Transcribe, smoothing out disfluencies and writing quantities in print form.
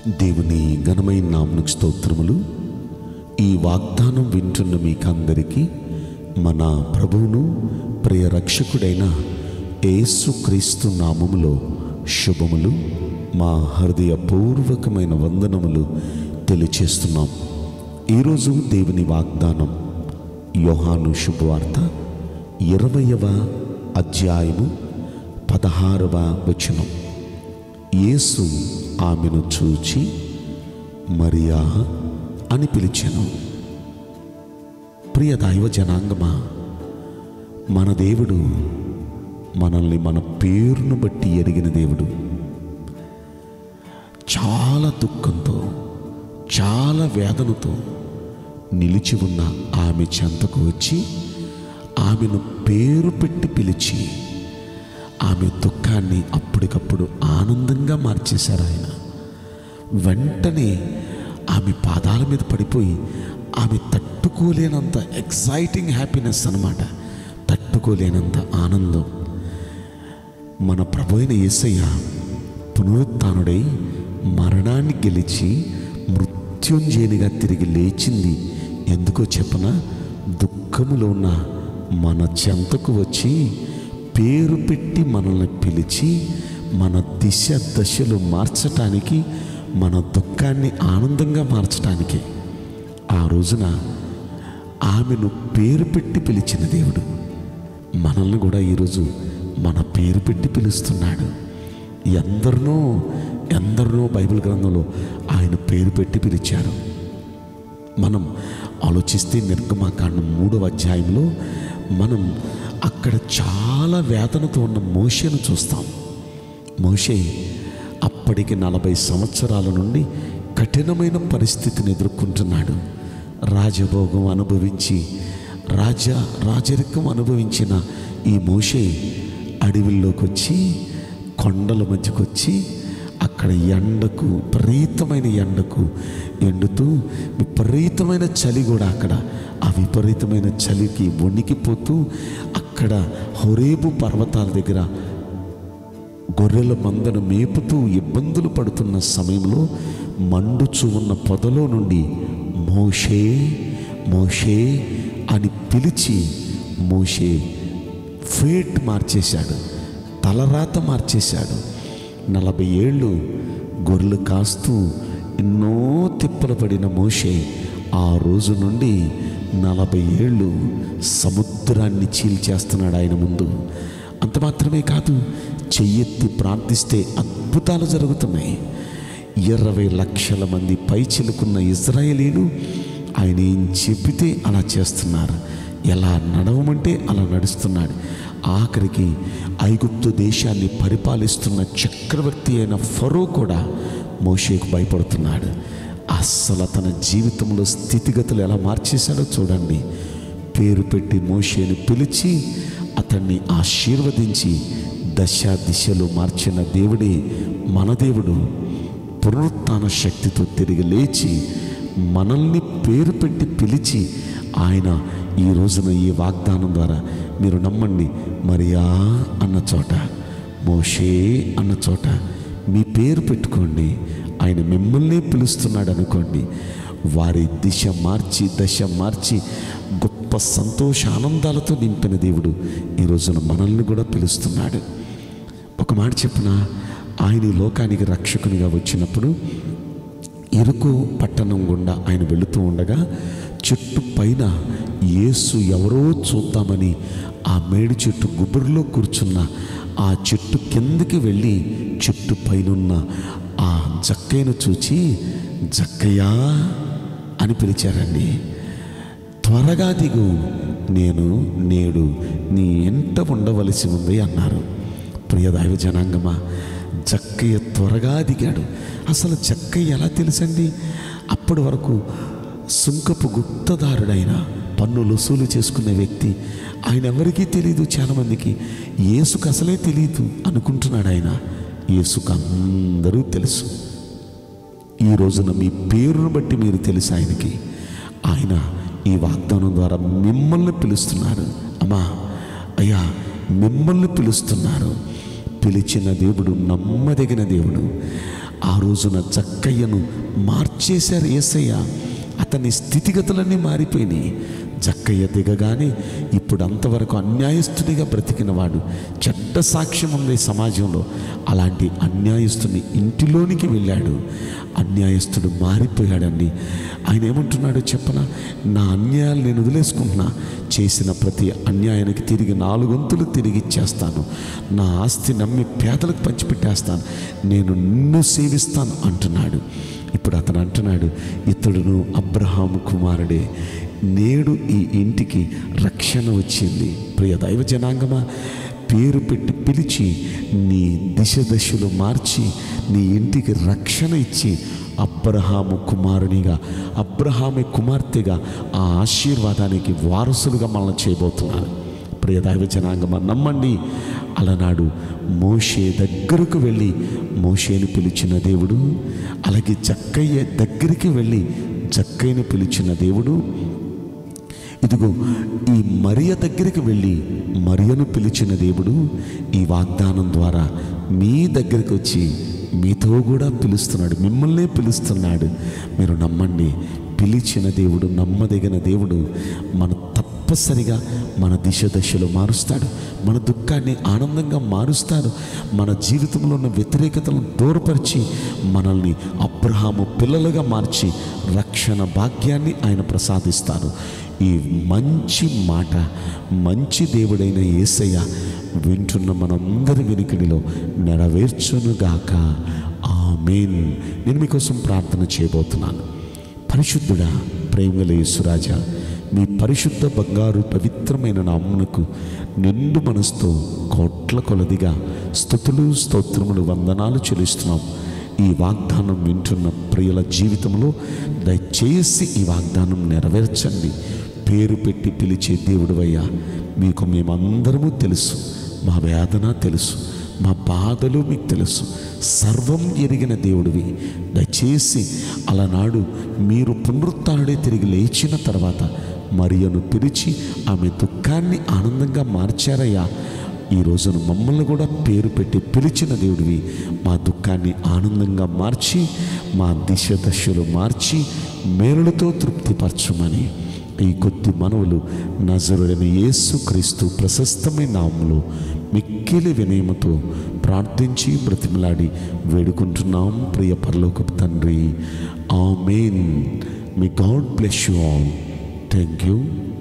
దేవుని ఘనమైన నామమునకు స్తోత్రములు. ఈ వాగ్దానం వింటున్న మీకందరికీ మన ప్రభువును ప్రియ రక్షకుడైన యేసుక్రీస్తు నామములో శుభములు, మా హృదయపూర్వకమైన వందనములు తెలియచేస్తున్నాం. ఈరోజు దేవుని వాగ్దానం యోహాను శుభవార్త 20వ అధ్యాయము 16వ వచనం. యేసు ఆమెను చూచి మరియా అని పిలిచెను. ప్రియ దైవ జనాంగమా, మన దేవుడు మనల్ని మన పేరును బట్టి ఎరిగిన దేవుడు. చాలా దుఃఖంతో, చాలా వేదనతో నిలిచి ఉన్న ఆమె చెంతకు వచ్చి ఆమెను పేరు పెట్టి పిలిచి ఆమె దుఃఖాన్ని అప్పటికప్పుడు ఆనందంగా మార్చేశారు ఆయన. వెంటనే ఆమె పాదాల మీద పడిపోయి ఆమె తట్టుకోలేనంత ఎక్సైటింగ్ హ్యాపీనెస్ అన్నమాట, తట్టుకోలేనంత ఆనందం. మన ప్రభు అయిన యేసయ్య పునరుత్థానుడై మరణాన్ని గెలిచి మృత్యుంజయునిగా తిరిగి లేచింది ఎందుకో చెప్పనా? దుఃఖములో ఉన్న మన చెంతకు వచ్చి పేరు పెట్టి మనల్ని పిలిచి మన దశలు మార్చటానికి, మన దుఃఖాన్ని ఆనందంగా మార్చటానికి. ఆ రోజున ఆమెను పేరు పెట్టి పిలిచిన దేవుడు మనల్ని కూడా ఈరోజు మన పేరు పెట్టి పిలుస్తున్నాడు. ఎందరినో బైబిల్ గ్రంథంలో ఆయన పేరు పెట్టి పిలిచారు. మనం ఆలోచిస్తే నిర్గమకాండం 3వ అధ్యాయంలో మనం అక్కడ చాలా వేదనతో ఉన్న మోషేను చూస్తాం. మోషే అప్పటికి 40 సంవత్సరాల నుండి కఠినమైన పరిస్థితిని ఎదుర్కొంటున్నాడు. రాజభోగం అనుభవించి రాజరికం అనుభవించిన ఈ మోషే అడవిలోకి వచ్చి, కొండల మధ్యకు వచ్చి అక్కడ ఎండకు, విపరీతమైన ఎండకు ఎండుతూ, విపరీతమైన చలి కూడా అక్కడ, ఆ విపరీతమైన చలికి వణికిపోతూ అక్కడ హోరేబు పర్వతాల దగ్గర గొర్రెల మందను మేపుతూ ఇబ్బందులు పడుతున్న సమయంలో మండుచు ఉన్న పొదలో నుండి మోషే మోషే అని పిలిచి మోషే ఫేట్ మార్చేశాడు, తలరాత మార్చేశాడు. 40 ఏళ్ళు గొర్రెలు కాస్తూ ఎన్నో తిప్పలు పడిన మోషే ఆ రోజు నుండి 40 ఏళ్ళు సముద్రాన్ని చీల్చేస్తున్నాడు ఆయన ముందు. అంత మాత్రమే కాదు, చెయ్యెత్తి ప్రార్థిస్తే అద్భుతాలు జరుగుతున్నాయి. 20 లక్షల మంది పైచిలుకున్న ఇజ్రాయేలీలు ఆయన ఏం చెబితే అలా చేస్తున్నారు, ఎలా నడవమంటే అలా నడుస్తున్నాడు. ఆఖరికి ఐగుప్తు దేశాన్ని పరిపాలిస్తున్న చక్రవర్తి అయిన ఫరో కూడా మోషేకు భయపడుతున్నాడు. అస్సలు తన జీవితంలో స్థితిగతులు ఎలా మార్చేశాడో చూడండి. పేరు పెట్టి మోషేని పిలిచి అతన్ని ఆశీర్వదించి దిశలు మార్చిన దేవుడే మన దేవుడు. పునరుత్థాన శక్తితో తిరిగి లేచి మనల్ని పేరు పెట్టి పిలిచి ఆయన ఈ రోజున ఈ వాగ్దానం ద్వారా మీరు నమ్మండి, మరియా అన్న చోట, మోషే అన్న చోట మీ పేరు పెట్టుకోండి, ఆయన మిమ్మల్ని పిలుస్తున్నాడు అనుకోండి. వారి దశ మార్చి గొప్ప సంతోష ఆనందాలతో నింపిన దేవుడు ఈ రోజున మనల్ని కూడా పిలుస్తున్నాడు. ఒక మాట చెప్పిన, ఆయన ఈ లోకానికి రక్షకునిగా వచ్చినప్పుడు ఇరుకు పట్టణం గుండా ఆయన వెళుతూ ఉండగా చెట్టు పైన యేసు ఎవరో చూద్దామని ఆ మేడి చెట్టు గుబురులో కూర్చున్న ఆ చెట్టు కిందకి వెళ్ళి చెట్టు పైనున్న ఆ జక్కయ్యను చూచి జక్కయ్యా అని పిలిచారండి. త్వరగా దిగు, నేను నేడు నీ ఎంట ఉండవలసి ఉంది అన్నారు. ప్రియ దైవ జనాంగమా, జక్కయ్య త్వరగా దిగాడు. అసలు జక్కయ్య ఎలా తెలుసండి? అప్పటి వరకు సుంకపు గుప్తదారుడైన, పన్నులు వసూలు చేసుకునే వ్యక్తి. ఆయన ఎవరికీ తెలియదు, చాలామందికి యేసుకు అసలే తెలియదు అనుకుంటున్నాడు ఆయన. యేసుకు అందరూ తెలుసు. ఈ రోజున మీ పేరును బట్టి మీరు తెలుసు ఆయనకి. ఆయన ఈ వాగ్దానం ద్వారా మిమ్మల్ని పిలుస్తున్నారు. అమ్మా, అయ్యా, మిమ్మల్ని పిలుస్తున్నారు. పిలిచిన దేవుడు నమ్మదగిన దేవుడు. ఆ రోజున జక్కయ్యను మార్చేశారు యేసయ్య. అతని స్థితిగతులన్నీ మారిపోయినాయి. జక్కయ్య దిగగానే ఇప్పుడు అంతవరకు అన్యాయస్తుడిగా బ్రతికిన వాడు, చెడ్డ సాక్ష్యం ఉంది సమాజంలో, అలాంటి అన్యాయస్తుని ఇంటిలోనికి వెళ్ళాడు. అన్యాయస్తుడు మారిపోయాడండి. ఆయన ఏమంటున్నాడో చెప్పనా? నా అన్యాయాలు నేను వదిలేసుకుంటున్నా, చేసిన ప్రతి అన్యాయానికి తిరిగి 4 వంతులు తిరిగి ఇచ్చేస్తాను, నా ఆస్తి నమ్మి పేదలకు పంచిపెట్టేస్తాను, నేను నిన్ను సేవిస్తాను అంటున్నాడు. ఇప్పుడు అతను అంటున్నాడు, ఇతడును అబ్రహాము కుమారుడే, నేడు ఈ ఇంటికి రక్షణ వచ్చింది. ప్రియ దైవ జనాంగమా, పేరు పెట్టి పిలిచి నీ దశలు మార్చి నీ ఇంటికి రక్షణ ఇచ్చి అబ్రహాము కుమారునిగా, అబ్రహాము కుమార్తెగా ఆ ఆశీర్వాదానికి వారసులుగా మనల్ని చేయబోతున్నారు. ప్రియ దైవ జనాంగమా, నమ్మండి. అలనాడు మోషే దగ్గరకు వెళ్ళి మోషేని పిలిచిన దేవుడు, అలాగే జక్కయ్య దగ్గరికి వెళ్ళి జక్కయ్యను పిలిచిన దేవుడు, ఇదిగో ఈ మరియ దగ్గరికి వెళ్ళి మరియను పిలిచిన దేవుడు ఈ వాగ్దానం ద్వారా మీ దగ్గరికి వచ్చి మీతో కూడా పిలుస్తున్నాడు, మిమ్మల్నే పిలుస్తున్నాడు. మీరు నమ్మండి. పిలిచిన దేవుడు, నమ్మదగిన దేవుడు మన తప్పనిసరిగా మన దశలు మారుస్తాడు, మన దుఃఖాన్ని ఆనందంగా మారుస్తాడు, మన జీవితంలో ఉన్న వ్యతిరేకతలను దూరపరిచి మనల్ని అబ్రహాము పిల్లలుగా మార్చి రక్షణ భాగ్యాన్ని ఆయన ప్రసాదిస్తాడు. ఈ మంచి మాట, మంచి దేవుడైన యేసయ్య వింటున్న మనందరి వెనుకడిలో నెరవేర్చునుగాక. ఆమేన్. నేను మీకోసం ప్రార్థన చేయబోతున్నాను. పరిశుద్ధుడా, ప్రేమగల యేసురాజా, మీ పరిశుద్ధ బంగారు పవిత్రమైన నామమునకు నిండు మనసుతో కోట్ల కొలదిగా స్తుతులు, స్తోత్రములు, వందనాలు చెల్లిస్తున్నాం. ఈ వాగ్దానం వింటున్న ప్రియుల జీవితంలో దయచేసి ఈ వాగ్దానం నెరవేర్చండి. పేరు పెట్టి పిలిచే దేవుడివయ్యా, మీకు మేమందరము తెలుసు, మా వేదన తెలుసు, మా బాధలు మీకు తెలుసు, సర్వం ఎరిగిన దేవుడివి. దయచేసి అలనాడు మీరు పునరుత్థానుడే తిరిగి లేచిన తర్వాత మరియను పిలిచి ఆమె దుఃఖాన్ని ఆనందంగా మార్చారయ్యా. ఈ రోజున మమ్మల్ని కూడా పేరు పెట్టి పిలిచిన దేవుడివి. మా దుఃఖాన్ని ఆనందంగా మార్చి, మా దశలు మార్చి మేలులతో తృప్తిపరచమని ఈ కొద్ది మనవులు నజరుడైన యేసుక్రీస్తు ప్రశస్తమైన నామములో మిక్కిలి వినయముతో ప్రార్థించి బ్రతిమలాడి వేడుకుంటున్నాం ప్రియ పరలోకపు తండ్రి. ఆమేన్. May God bless you all. Thank you.